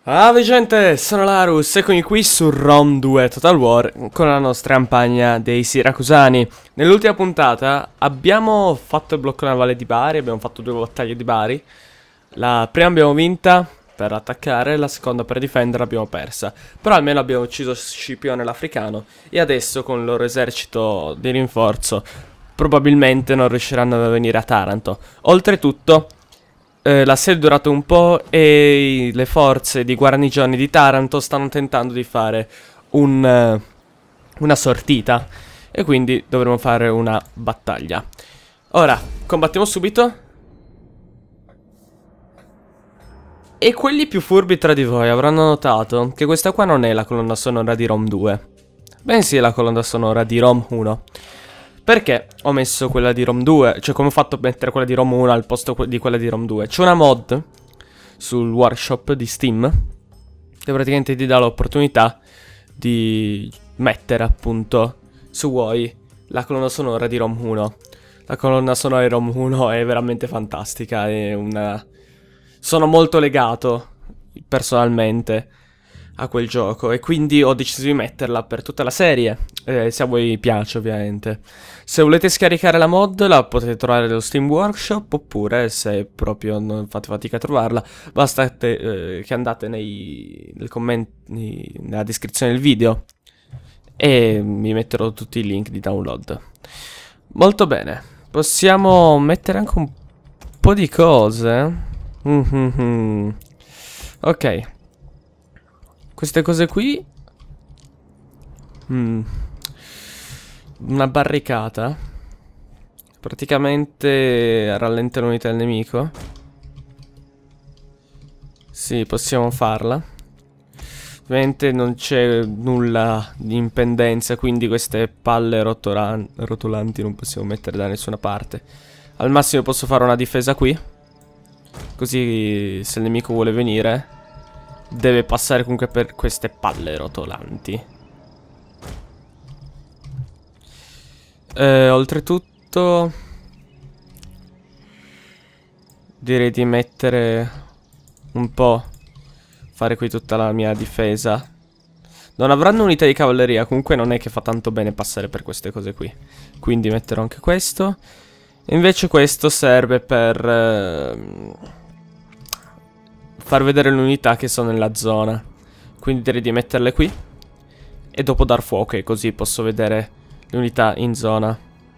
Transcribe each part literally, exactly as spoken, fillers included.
Salve gente, sono Larus e quindi qui su Rome due Total War con la nostra campagna dei Siracusani. Nell'ultima puntata abbiamo fatto il blocco navale di Bari, abbiamo fatto due battaglie di Bari. La prima abbiamo vinta per attaccare, la seconda per difendere abbiamo persa. Però almeno abbiamo ucciso Scipione l'Africano e adesso con il loro esercito di rinforzo probabilmente non riusciranno a venire a Taranto. Oltretutto Eh, l'assedio è durato un po' e le forze di guarnigioni di Taranto stanno tentando di fare un, uh, una sortita e quindi dovremo fare una battaglia. Ora, combattiamo subito. E quelli più furbi tra di voi avranno notato che questa qua non è la colonna sonora di Rome due, bensì è la colonna sonora di Rome uno. Perché ho messo quella di Rome due? Cioè come ho fatto a mettere quella di Rome uno al posto di quella di Rome due? C'è una mod sul workshop di Steam che praticamente ti dà l'opportunità di mettere appunto, se vuoi, la colonna sonora di Rome uno. La colonna sonora di Rome uno è veramente fantastica, è una... Sono molto legato personalmente a quel gioco e quindi ho deciso di metterla per tutta la serie, eh, se a voi piace ovviamente. Se volete scaricare la mod la potete trovare nello Steam Workshop, oppure se proprio non fate fatica a trovarla basta eh, che andate nei, nei commenti, nella descrizione del video e mi metterò tutti i link di download. Molto bene, possiamo mettere anche un po' di cose. Mm-hmm. Ok, queste cose qui. Mm. Una barricata praticamente rallenta l'unità del nemico. Sì, possiamo farla. Ovviamente non c'è nulla di impendenza, quindi queste palle rotolanti non possiamo mettere da nessuna parte. Al massimo posso fare una difesa qui, così se il nemico vuole venire deve passare comunque per queste palle rotolanti. Eh, oltretutto direi di mettere un po', fare qui tutta la mia difesa. Non avranno unità di cavalleria, comunque non è che fa tanto bene passare per queste cose qui, quindi metterò anche questo. E invece questo serve per eh, far vedere le unità che sono nella zona, quindi direi di metterle qui e dopo dar fuoco, e così posso vedere le unità in zona.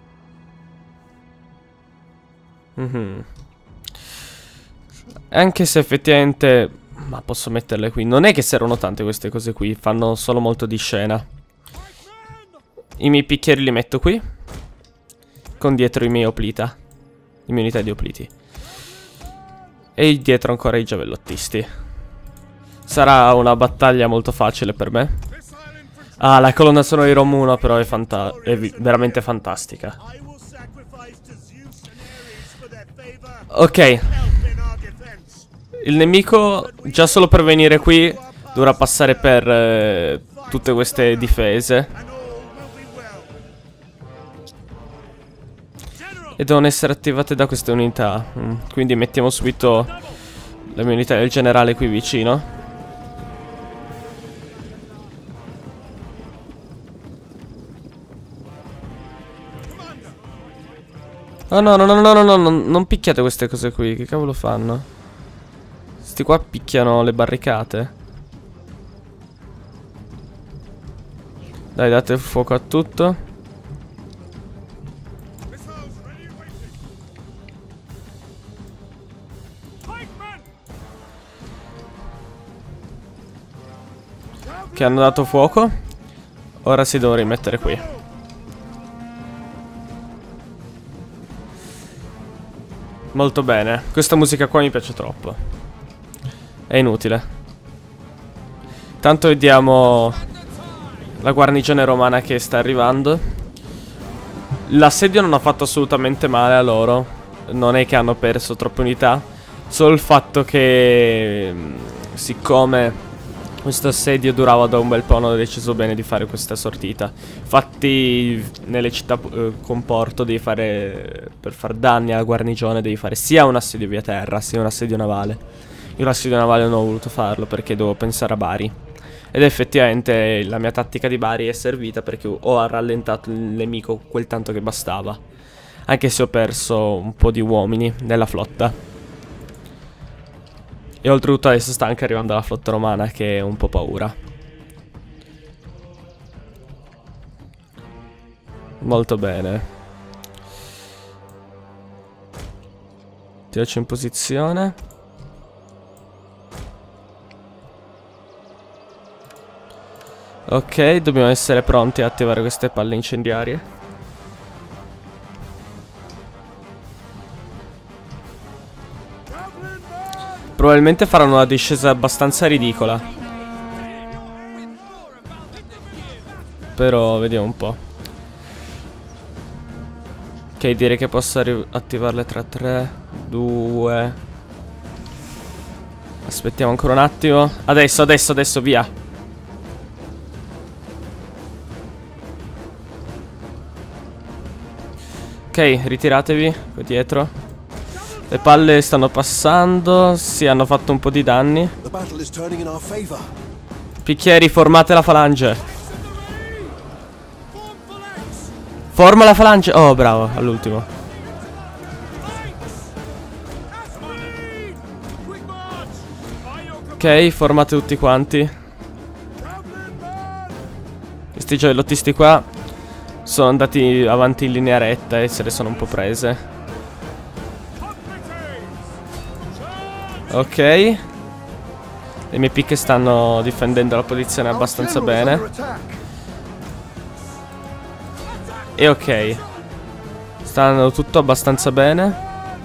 Mm-hmm. Anche se effettivamente, ma posso metterle qui. Non è che servono tante queste cose qui, fanno solo molto di scena. I miei picchieri li metto qui, con dietro i miei oplita, le mie unità di opliti, e dietro ancora i giavellottisti. Sarà una battaglia molto facile per me. Ah, la colonna sonora di Rome uno però è, fanta è veramente fantastica. Ok. Il nemico già solo per venire qui dovrà passare per eh, tutte queste difese e devono essere attivate da queste unità. mm. Quindi mettiamo subito le mie unità del generale qui vicino. Oh no, no, no, no, no, no, no, non picchiate queste cose qui, che cavolo fanno? Sti qua picchiano le barricate. Dai, date fuoco a tutto. Che hanno dato fuoco. Ora si devono rimettere qui. Molto bene, questa musica qua mi piace troppo. È inutile. Tanto vediamo la guarnigione romana che sta arrivando. L'assedio non ha fatto assolutamente male a loro. Non è che hanno perso troppe unità. Solo il fatto che, siccome questo assedio durava da un bel po', hanno deciso bene di fare questa sortita. Infatti nelle città eh, con porto devi fare, per far danni alla guarnigione, devi fare sia un assedio via terra sia un assedio navale. Io l'assedio navale non ho voluto farlo perché devo pensare a Bari. Ed effettivamente la mia tattica di Bari è servita perché ho rallentato il nemico quel tanto che bastava. Anche se ho perso un po' di uomini nella flotta. E oltretutto adesso sta anche arrivando la flotta romana che è un po' paura. Molto bene. Tiraci in posizione. Ok, dobbiamo essere pronti a attivare queste palle incendiarie. Probabilmente faranno una discesa abbastanza ridicola. Però vediamo un po'. Ok, direi che posso attivarle tra tre, due. Aspettiamo ancora un attimo. Adesso, adesso, adesso, via. Ok, ritiratevi qui dietro. Le palle stanno passando. Sì, hanno fatto un po' di danni. Picchieri, formate la falange. Forma la falange. Oh, bravo, all'ultimo. Ok, formate tutti quanti. Questi giallottisti qua sono andati avanti in linea retta e se le sono un po' prese. Ok. Le mie picche stanno difendendo la posizione abbastanza bene. E ok. Sta andando tutto abbastanza bene.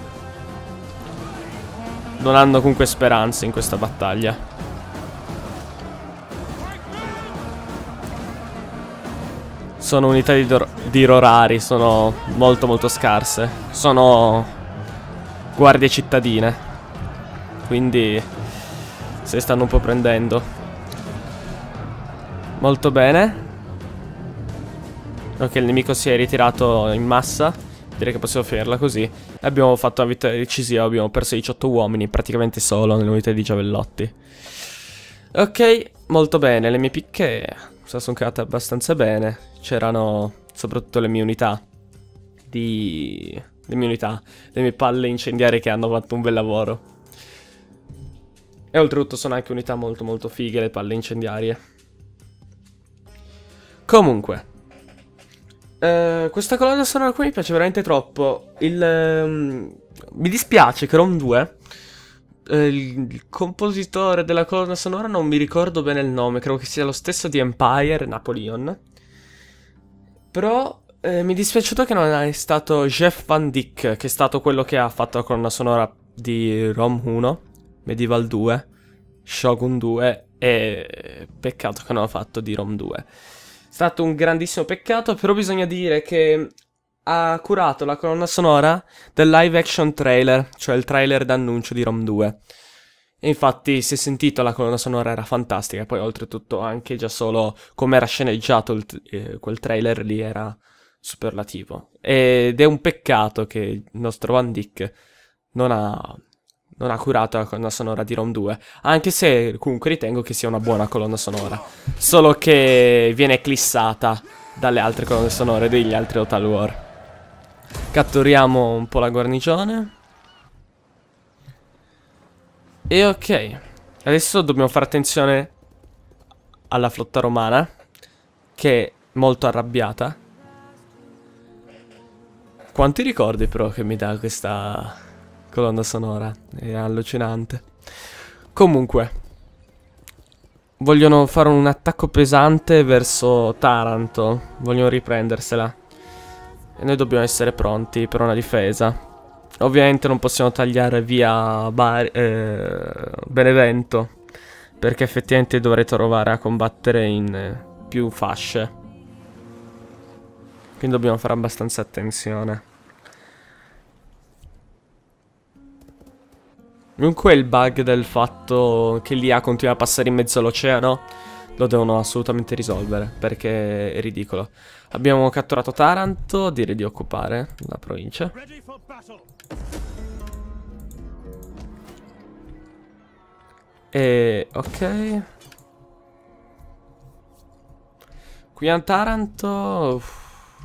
Non hanno comunque speranze in questa battaglia. Sono unità di, di rorari. Sono molto molto scarse. Sono guardie cittadine. Quindi se stanno un po' prendendo. Molto bene. Ok, il nemico si è ritirato in massa. Direi che possiamo finirla così. Abbiamo fatto una vittoria decisiva. Abbiamo perso diciotto uomini, praticamente solo nell'unità di giavellotti. Ok, molto bene. Le mie picche sono cavate abbastanza bene. C'erano soprattutto le mie unità di... Le mie unità Le mie palle incendiarie che hanno fatto un bel lavoro. E oltretutto sono anche unità molto molto fighe le palle incendiarie. Comunque Uh, questa colonna sonora qui mi piace veramente troppo. Il, um, mi dispiace che Rome due, uh, il, il compositore della colonna sonora non mi ricordo bene il nome, credo che sia lo stesso di Empire, Napoleon. Però uh, mi è dispiaciuto che non è stato Jeff Van Dyck, che è stato quello che ha fatto la colonna sonora di Rome uno, Medieval due, Shogun due e peccato che non ha fatto di Rome due. È stato un grandissimo peccato, però bisogna dire che ha curato la colonna sonora del live action trailer, cioè il trailer d'annuncio di Rome due. E infatti si è sentito, la colonna sonora era fantastica, poi oltretutto anche già solo come era sceneggiato il, eh, quel trailer lì era superlativo. Ed è un peccato che il nostro Van Dyck non ha... non ha curato la colonna sonora di Rome due, anche se comunque ritengo che sia una buona colonna sonora, solo che viene eclissata dalle altre colonne sonore degli altri Total War. Catturiamo un po' la guarnigione. E ok, adesso dobbiamo fare attenzione alla flotta romana, che è molto arrabbiata. Quanti ricordi però che mi dà questa... colonna sonora, è allucinante. Comunque vogliono fare un attacco pesante verso Taranto, vogliono riprendersela e noi dobbiamo essere pronti per una difesa. Ovviamente non possiamo tagliare via Bar eh, Benevento, perché effettivamente dovrei trovare a combattere in eh, più fasce, quindi dobbiamo fare abbastanza attenzione. Comunque il bug del fatto che l'I A continua a passare in mezzo all'oceano lo devono assolutamente risolvere, perché è ridicolo. Abbiamo catturato Taranto, direi di occupare la provincia. E ok. Qui a Taranto. Uff.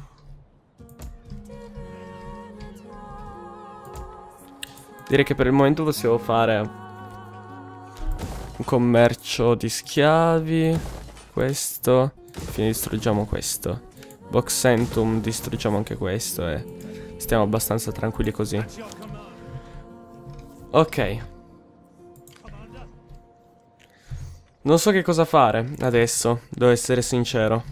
Direi che per il momento possiamo fare un commercio di schiavi. Questo. Infine distruggiamo questo. Boxentum, distruggiamo anche questo e stiamo abbastanza tranquilli così. Ok. Non so che cosa fare adesso, devo essere sincero.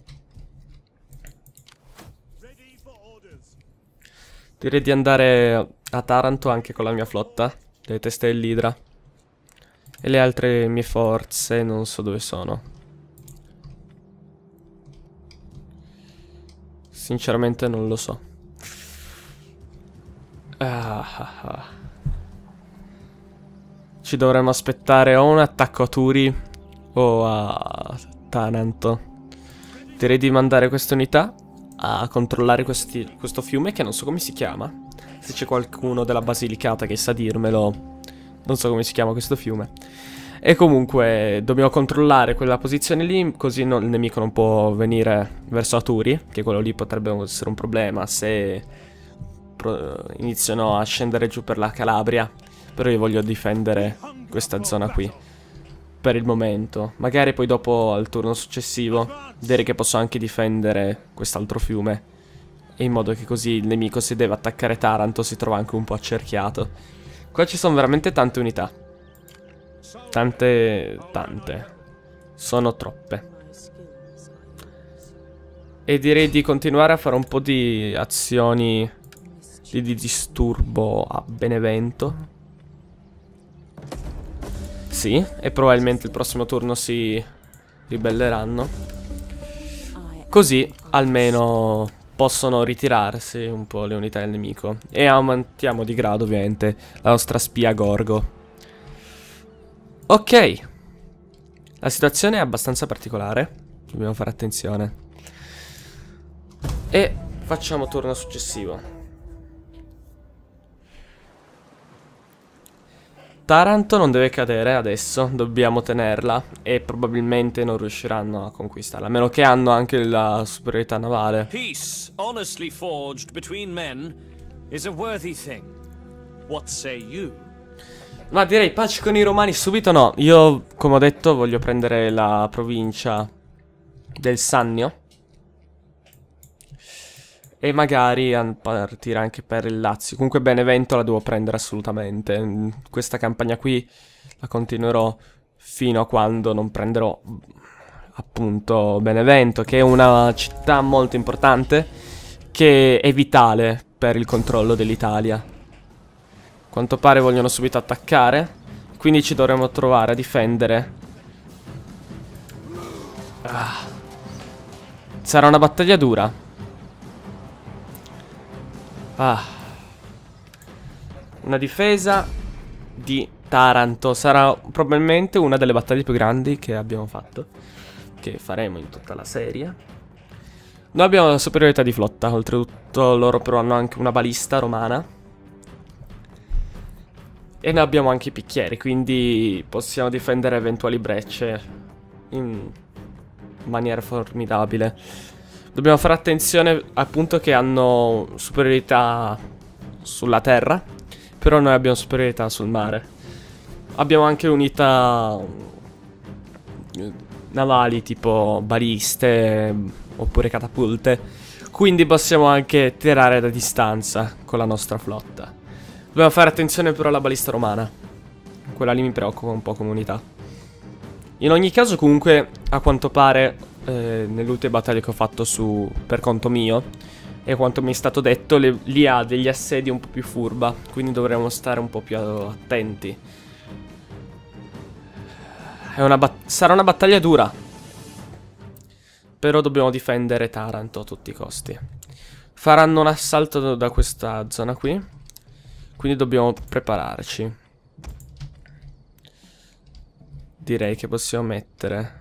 Direi di andare a Taranto anche con la mia flotta, le teste dell'Idra. E le altre mie forze non so dove sono. Sinceramente non lo so. Ah, ah, ah. Ci dovremmo aspettare o un attacco a Turi o a Taranto. Direi di mandare queste unità a controllare questi, questo fiume che non so come si chiama. Se c'è qualcuno della Basilicata che sa dirmelo. Non so come si chiama questo fiume. E comunque dobbiamo controllare quella posizione lì, così no, il nemico non può venire verso Aturi, che quello lì potrebbe essere un problema se iniziano a scendere giù per la Calabria. Però io voglio difendere questa zona qui per il momento. Magari poi dopo al turno successivo direi che posso anche difendere quest'altro fiume, e in modo che così il nemico, se deve attaccare Taranto, si trova anche un po' accerchiato. Qua ci sono veramente tante unità. Tante, tante. Sono troppe. E direi di continuare a fare un po' di azioni di, di disturbo a Benevento. Sì, e probabilmente il prossimo turno si ribelleranno. Così almeno possono ritirarsi un po' le unità del nemico. E aumentiamo di grado ovviamente la nostra spia Gorgo. Ok. La situazione è abbastanza particolare. Dobbiamo fare attenzione. E facciamo turno successivo. Taranto non deve cadere adesso, dobbiamo tenerla e probabilmente non riusciranno a conquistarla, a meno che hanno anche la superiorità navale. Peace, honestly forged between men, is a worthy thing. What say you? Ma direi pace con i romani subito no. Io, come ho detto, voglio prendere la provincia del Sannio. E magari partire anche per il Lazio. Comunque Benevento la devo prendere assolutamente. Questa campagna qui la continuerò fino a quando non prenderò appunto Benevento, che è una città molto importante, che è vitale per il controllo dell'Italia. A quanto pare vogliono subito attaccare, quindi ci dovremo trovare a difendere. Ah. Sarà una battaglia dura. Ah. Una difesa di Taranto. Sarà probabilmente una delle battaglie più grandi che abbiamo fatto, che faremo in tutta la serie. Noi abbiamo la superiorità di flotta. Oltretutto loro però hanno anche una balista romana. E noi abbiamo anche i picchieri, quindi possiamo difendere eventuali brecce in maniera formidabile. Dobbiamo fare attenzione appunto che hanno superiorità sulla terra, però noi abbiamo superiorità sul mare. Abbiamo anche unità navali tipo baliste oppure catapulte, quindi possiamo anche tirare da distanza con la nostra flotta. Dobbiamo fare attenzione però alla balista romana. Quella lì mi preoccupa un po' come unità. In ogni caso comunque a quanto pare eh, nelle ultime battaglie che ho fatto su per conto mio, e quanto mi è stato detto, le, lì ha degli assedi un po' più furba, quindi dovremo stare un po' più attenti. È una sarà una battaglia dura, però dobbiamo difendere Taranto a tutti i costi. Faranno un assalto da questa zona qui, quindi dobbiamo prepararci. Direi che possiamo mettere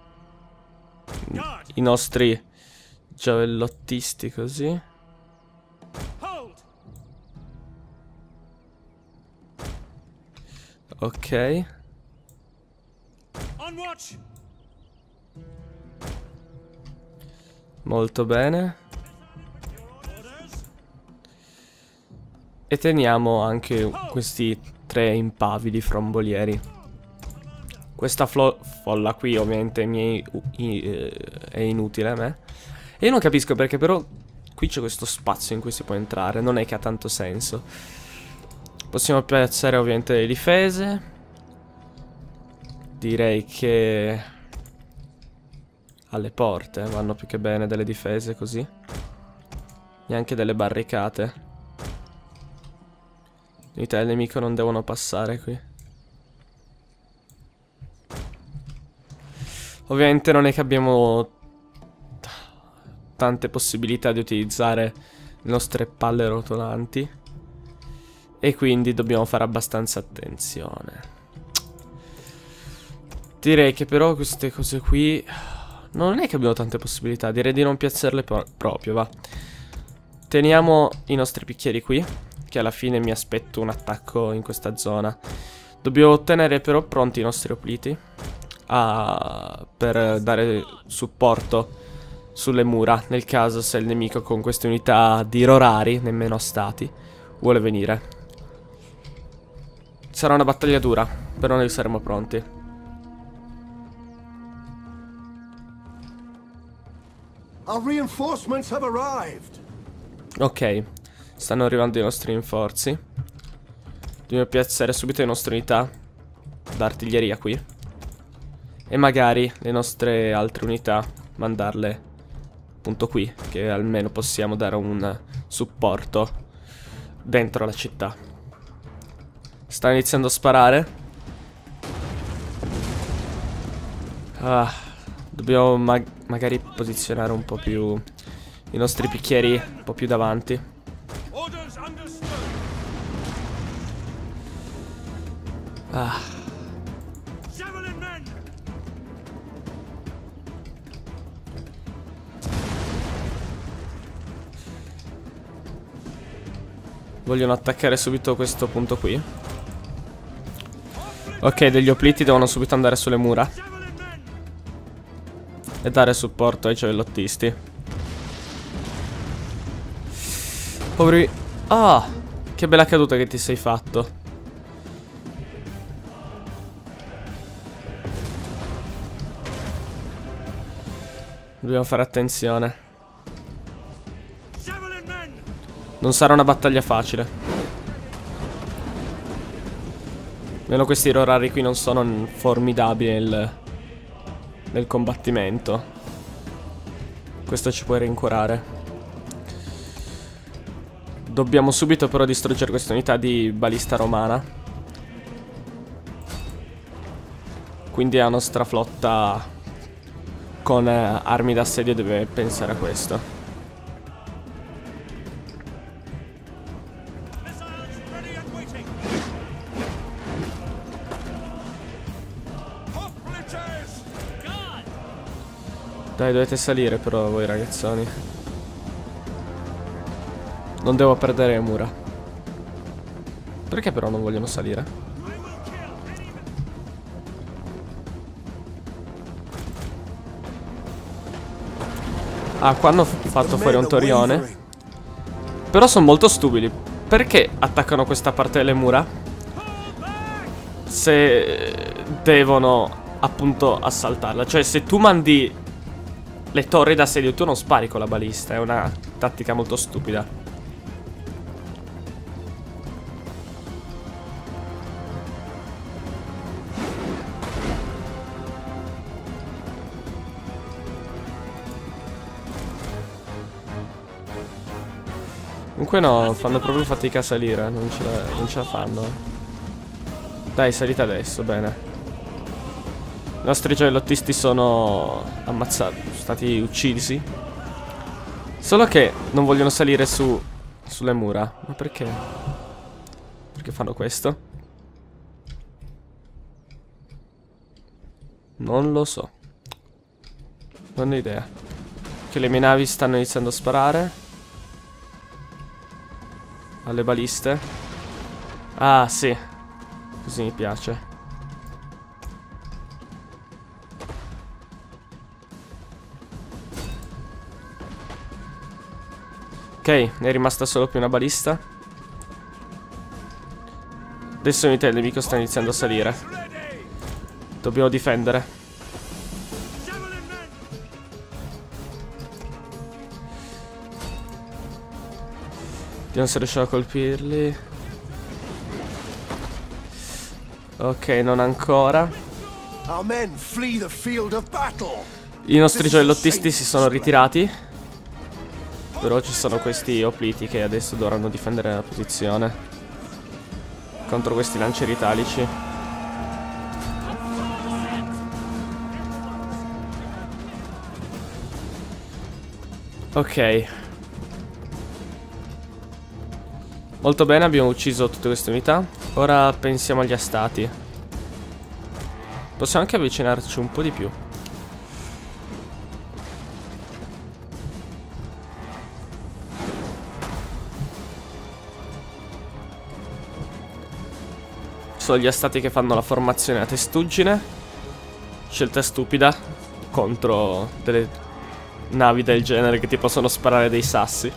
i nostri giavellottisti così. Ok. On watch. Molto bene. E teniamo anche questi tre impavidi frombolieri. Questa folla qui ovviamente mi è, uh, è inutile a me. E io non capisco perché però qui c'è questo spazio in cui si può entrare. Non è che ha tanto senso. Possiamo piazzare ovviamente le difese. Direi che alle porte vanno più che bene delle difese così. E anche delle barricate. Le unità del nemico non devono passare qui. Ovviamente non è che abbiamo tante possibilità di utilizzare le nostre palle rotolanti. E quindi dobbiamo fare abbastanza attenzione. Direi che però queste cose qui non è che abbiamo tante possibilità. Direi di non piazzarle proprio, va. Teniamo i nostri picchieri qui, che alla fine mi aspetto un attacco in questa zona. Dobbiamo tenere però pronti i nostri opliti a, per dare supporto sulle mura, nel caso se il nemico con queste unità di rorari, nemmeno stati, vuole venire. Sarà una battaglia dura, però noi saremo pronti. Our reinforcements have arrived. Ok, stanno arrivando i nostri rinforzi. Dobbiamo piazzare subito le nostre unità d'artiglieria qui. E magari le nostre altre unità mandarle appunto qui, che almeno possiamo dare un supporto dentro la città. Stanno iniziando a sparare. Ah, dobbiamo ma magari posizionare un po' più i nostri picchieri un po' più davanti. Ah. Vogliono attaccare subito questo punto qui. Ok, degli opliti devono subito andare sulle mura e dare supporto ai giavellottisti. Poveri... Ah, che bella caduta che ti sei fatto. Dobbiamo fare attenzione. Non sarà una battaglia facile. Almeno questi rorari qui non sono formidabili nel, nel combattimento. Questo ci può rincuorare. Dobbiamo subito però distruggere questa unità di balista romana. Quindi la nostra flotta con eh, armi d'assedio deve pensare a questo. Dai, dovete salire però voi ragazzoni. Non devo perdere le mura. Perché però non vogliono salire? Ah, qua hanno fatto fuori un torione. Però sono molto stupidi. Perché attaccano questa parte delle mura? Se devono appunto assaltarla. Cioè se tu mandi le torri d'assedio, tu non spari con la balista. È una tattica molto stupida. Comunque no, fanno proprio fatica a salire. Non ce la, non ce la fanno. Dai, salite adesso, bene. I nostri giavellottisti sono ammazzati, sono stati uccisi. Solo che non vogliono salire su sulle mura. Ma perché? Perché fanno questo? Non lo so. Non ho idea. Che le mie navi stanno iniziando a sparare alle baliste. Ah sì, così mi piace. Ok, ne è rimasta solo più una balista. Adesso unità del nemico sta iniziando a salire. Dobbiamo difendere. Vediamo se riusciamo a colpirli. Ok, non ancora. I nostri gioiellottisti si sono ritirati. Però ci sono questi opliti che adesso dovranno difendere la posizione contro questi lancieri italici. Ok. Molto bene, abbiamo ucciso tutte queste unità. Ora pensiamo agli astati. Possiamo anche avvicinarci un po' di più. Sono gli astati che fanno la formazione a testuggine. Scelta stupida contro delle navi del genere che ti possono sparare dei sassi.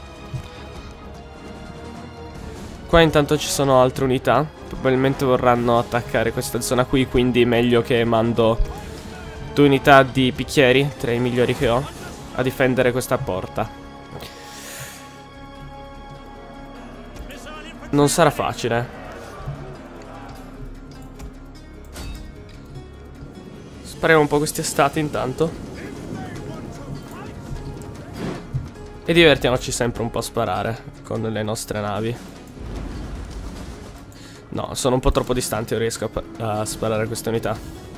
Qua intanto ci sono altre unità. Probabilmente vorranno attaccare questa zona qui, quindi meglio che mando due unità di picchieri, tra i migliori che ho, a difendere questa porta. Non sarà facile. Spariamo un po' questi astati intanto. E divertiamoci sempre un po' a sparare con le nostre navi. No, sono un po' troppo distanti, non riesco a, a sparare queste unità.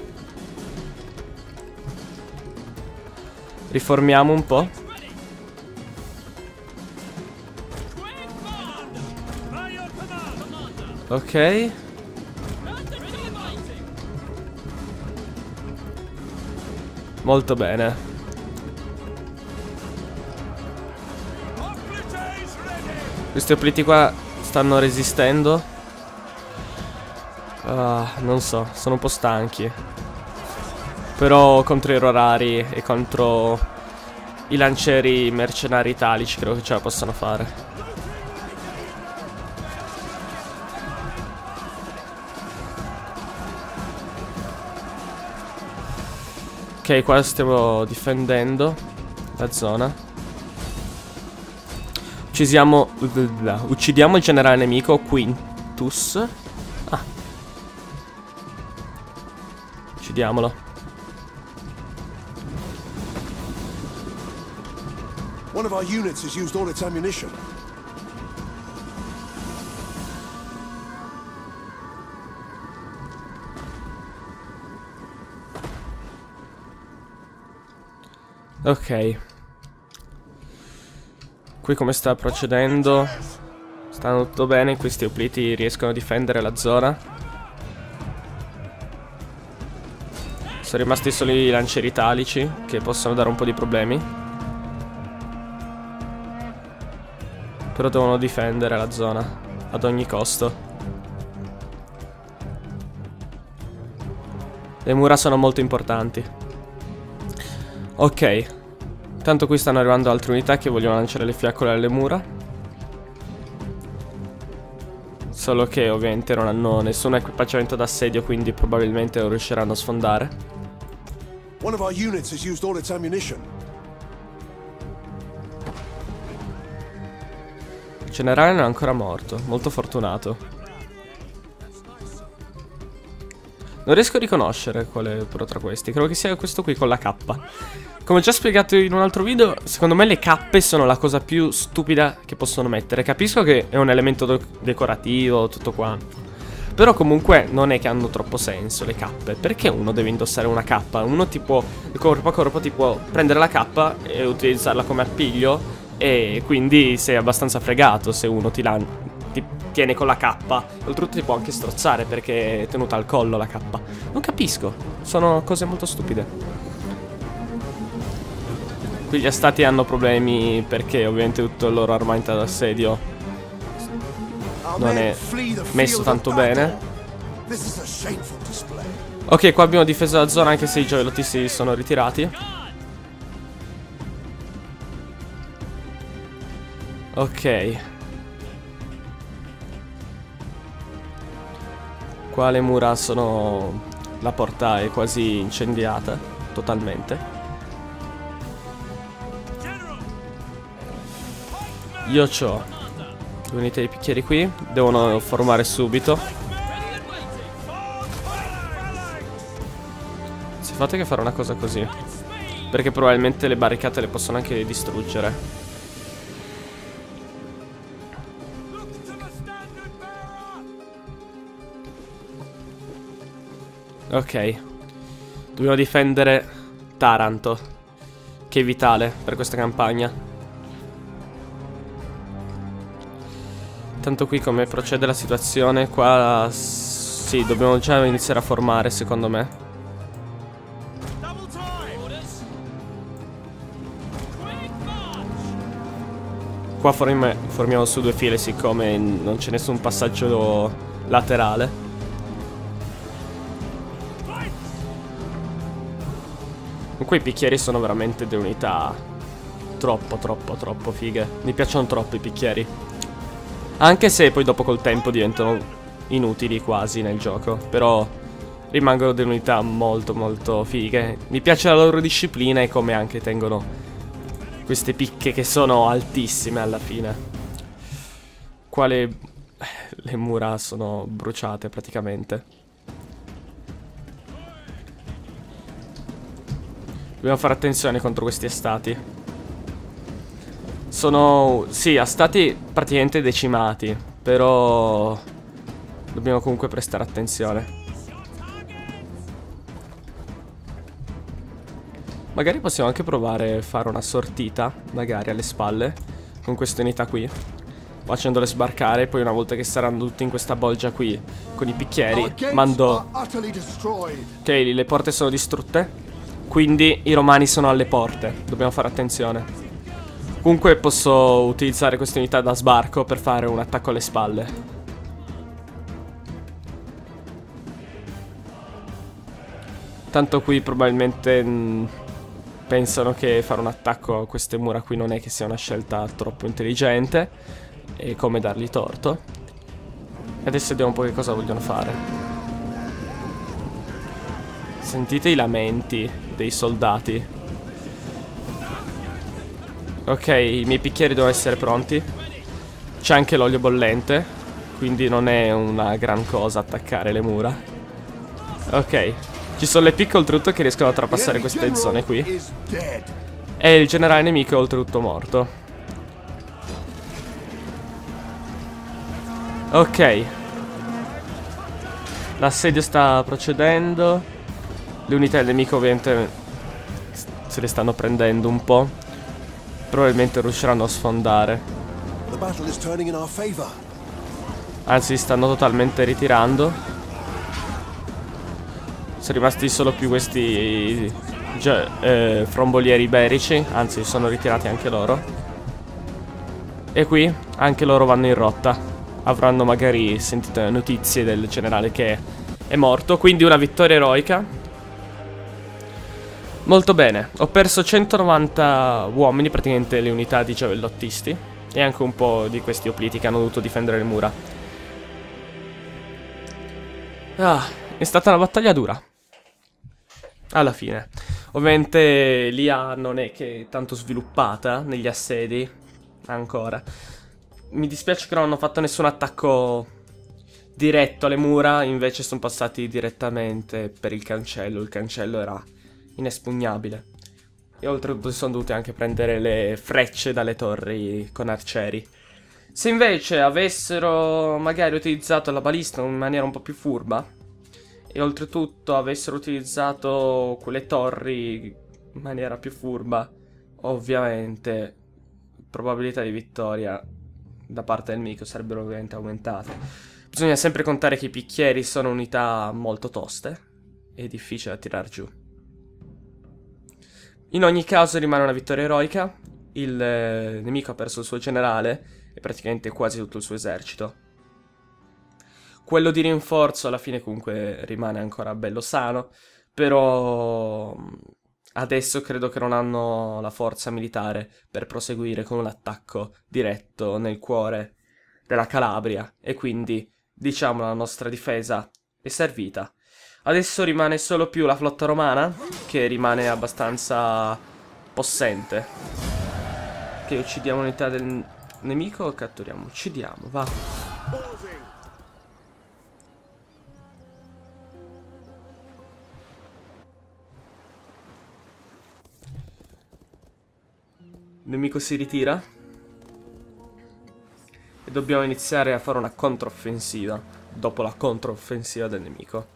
Riformiamo un po'. Ok. Molto bene. Questi opliti qua stanno resistendo. Uh, non so, sono un po' stanchi. Però contro i rorari e contro i lancieri mercenari italici credo che ce la possano fare. Ok, qua stiamo difendendo la zona. Uccisiamo, uccidiamo il generale nemico Quintus. Ah. Uccidiamolo. One of our units has used all its ammunition. Ok. Qui come sta procedendo? Sta tutto bene, questi opliti riescono a difendere la zona. Sono rimasti solo i lancieri italici che possono dare un po' di problemi. Però devono difendere la zona ad ogni costo. Le mura sono molto importanti. Ok. Tanto qui stanno arrivando altre unità che vogliono lanciare le fiaccole alle mura. Solo che ovviamente non hanno nessun equipaggiamento d'assedio, quindi probabilmente non riusciranno a sfondare. One of our units has used all its ammunition. Il generale non è ancora morto, molto fortunato. Non riesco a riconoscere quale però tra questi. Credo che sia questo qui con la K. Come già spiegato in un altro video, secondo me le cappe sono la cosa più stupida che possono mettere. Capisco che è un elemento decorativo, tutto qua. Però comunque non è che hanno troppo senso le cappe. Perché uno deve indossare una cappa? Uno ti può, corpo a corpo, ti può prendere la cappa e utilizzarla come appiglio. E quindi sei abbastanza fregato se uno ti lancia. Ti tiene con la cappa. Oltretutto ti può anche strozzare perché è tenuta al collo la cappa. Non capisco. Sono cose molto stupide. Qui gli astati hanno problemi perché ovviamente tutto il loro armamento d'assedio non è messo tanto bene. Ok, qua abbiamo difeso la zona anche se i gioiellotti si sono ritirati. Ok. Qua le mura sono... La porta è quasi incendiata. Totalmente. Io c'ho due unità di picchieri qui. Devono formare subito. Se fate che fare una cosa così, perché probabilmente le barricate le possono anche distruggere. Ok. Dobbiamo difendere Taranto, che è vitale per questa campagna. Tanto qui come procede la situazione, qua sì, dobbiamo già iniziare a formare secondo me. Qua form formiamo su due file siccome non c'è nessun passaggio laterale. Comunque i picchieri sono veramente delle unità troppo troppo troppo fighe. Mi piacciono troppo i picchieri. Anche se poi dopo col tempo diventano inutili quasi nel gioco. Però rimangono delle unità molto molto fighe. Mi piace la loro disciplina e come anche tengono queste picche che sono altissime alla fine. Qua le, le mura sono bruciate praticamente. Dobbiamo fare attenzione contro questi astati. Sono... sì, astati praticamente decimati. Però dobbiamo comunque prestare attenzione. Magari possiamo anche provare a fare una sortita, magari alle spalle, con queste unità qui, facendole sbarcare. Poi una volta che saranno tutti in questa bolgia qui con i picchieri, mando... Ok, le porte sono distrutte. Quindi i romani sono alle porte. Dobbiamo fare attenzione. Comunque posso utilizzare queste unità da sbarco per fare un attacco alle spalle. Tanto qui probabilmente mh, pensano che fare un attacco a queste mura qui non è che sia una scelta troppo intelligente. E come dargli torto. E adesso vediamo un po' che cosa vogliono fare. Sentite i lamenti dei soldati. Ok, i miei picchieri devono essere pronti. C'è anche l'olio bollente, quindi non è una gran cosa attaccare le mura. Ok, ci sono le picche oltretutto che riescono a trapassare queste zone qui. E il generale nemico è oltretutto morto. Ok. L'assedio sta procedendo. Le unità del nemico ovviamente se le stanno prendendo un po'. Probabilmente riusciranno a sfondare. Anzi, stanno totalmente ritirando. Sono rimasti solo più questi già, eh, frombolieri iberici. Anzi, sono ritirati anche loro. E qui anche loro vanno in rotta. Avranno magari sentito notizie del generale che è morto. Quindi una vittoria eroica. Molto bene, ho perso centonovanta uomini, praticamente le unità di giavellottisti, e anche un po' di questi opliti che hanno dovuto difendere le mura. Ah, è stata una battaglia dura. Alla fine. Ovviamente l'I A non è che tanto sviluppata negli assedi, ancora. Mi dispiace che non hanno fatto nessun attacco diretto alle mura, invece sono passati direttamente per il cancello. Il cancello era inespugnabile. E oltretutto si sono dovuti anche prendere le frecce dalle torri con arcieri. Se invece avessero magari utilizzato la balista in maniera un po' più furba e oltretutto avessero utilizzato quelle torri in maniera più furba, ovviamente probabilità di vittoria da parte del nemico sarebbero ovviamente aumentate. Bisogna sempre contare che i picchieri sono unità molto toste e difficili da tirar giù. In ogni caso rimane una vittoria eroica. Il eh, nemico ha perso il suo generale e praticamente quasi tutto il suo esercito. Quello di rinforzo alla fine comunque rimane ancora bello sano, però adesso credo che non hanno la forza militare per proseguire con un attacco diretto nel cuore della Calabria e quindi, diciamo, la nostra difesa è servita. Adesso rimane solo più la flotta romana, che rimane abbastanza possente. Ok, uccidiamo l'unità del nemico o catturiamo? Uccidiamo, va. Il nemico si ritira. E dobbiamo iniziare a fare una controffensiva dopo la controffensiva del nemico.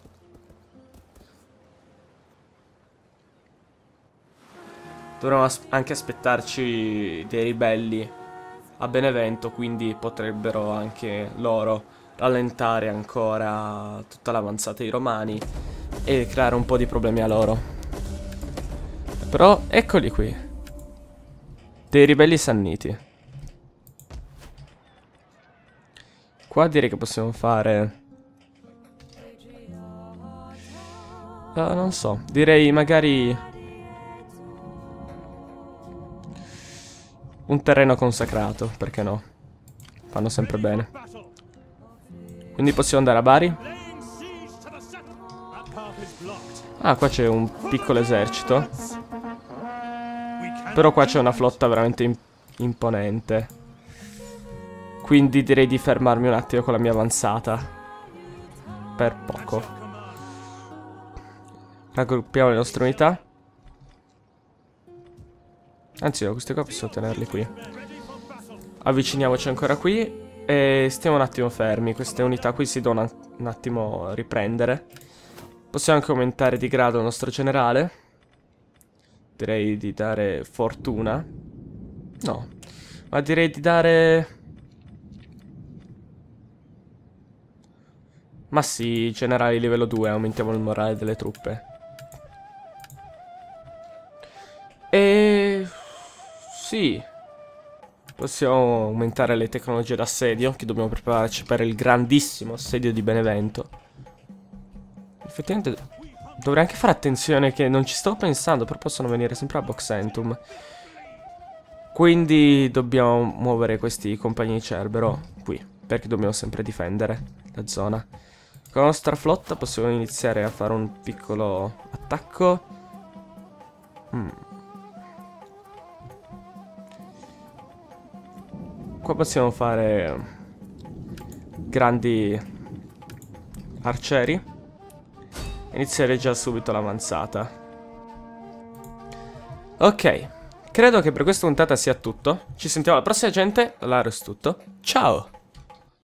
Dovremmo as- anche aspettarci dei ribelli a Benevento, quindi potrebbero anche loro rallentare ancora tutta l'avanzata dei romani e creare un po' di problemi a loro. Però eccoli qui, dei ribelli sanniti. Qua direi che possiamo fare... Uh, non so, direi magari... un terreno consacrato, perché no? Fanno sempre bene. Quindi possiamo andare a Bari? Ah, qua c'è un piccolo esercito. Però qua c'è una flotta veramente imp imponente. Quindi direi di fermarmi un attimo con la mia avanzata. Per poco. Raggruppiamo le nostre unità. Anzi no, questi qua possiamo tenerli qui. Avviciniamoci ancora qui e stiamo un attimo fermi. Queste unità qui si devono un attimo riprendere. Possiamo anche aumentare di grado il nostro generale. Direi di dare fortuna. No, ma direi di dare... Ma sì, generali livello due, aumentiamo il morale delle truppe. E... sì, possiamo aumentare le tecnologie d'assedio, che dobbiamo prepararci per il grandissimo assedio di Benevento. Effettivamente dovrei anche fare attenzione che non ci sto pensando, però possono venire sempre a Boxentum. Quindi dobbiamo muovere questi compagni di Cerbero qui, perché dobbiamo sempre difendere la zona. Con la nostra flotta possiamo iniziare a fare un piccolo attacco. Mm. Qua possiamo fare grandi arcieri. Iniziare già subito l'avanzata. Ok, credo che per questa puntata sia tutto. Ci sentiamo alla prossima, gente. L'Aros tutto. Ciao!